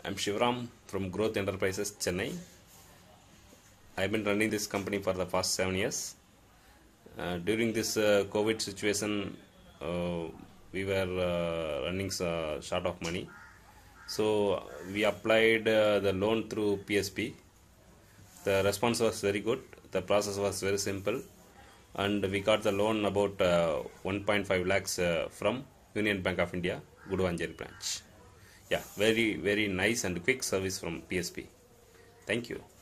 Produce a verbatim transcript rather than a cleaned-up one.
I'm Shivaram from Growth Enterprises, Chennai. I've been running this company for the past seven years. Uh, during this uh, COVID situation, uh, we were uh, running uh, short of money. So we applied uh, the loan through P S P. The response was very good. The process was very simple. And we got the loan about uh, one point five lakhs uh, from Union Bank of India, Guduvanjeri branch. Yeah, very, very nice and quick service from P S P. Thank you.